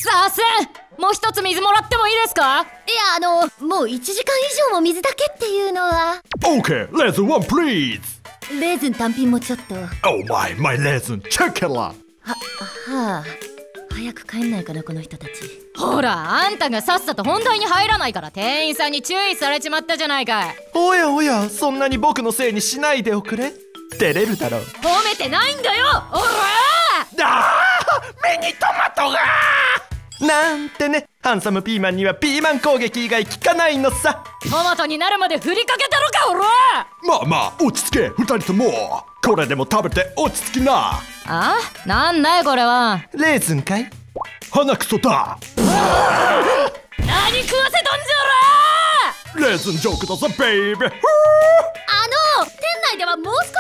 さすん、もう一つ水もらってもいいですか？ いやもう1時間以上も水だけっていうのは。 Okay, lesson one please. レーズン単品もちょっと。 Oh my lesson, check it out. はあ、早く帰んないかなこの人たち。 ほら、あんたがさっさと本題に入らないから店員さんに注意されちまったじゃないかい。 おやおや、そんなに僕のせいにしないでおくれ。照れるだろう。 褒めてないんだよ、おら目にトマトがなんてね。ハンサムピーマンにはピーマン攻撃以外効かないのさ。 トマトになるまで振りかけたのか、おら。 まあ落ち着け二人とも。これでも食べて落ち着きな。 あ、なんだいこれは。 レーズンかい？ 鼻くそだ。 何食わせとんじゃレーズンジョークだぜベイベー。 店内ではもう少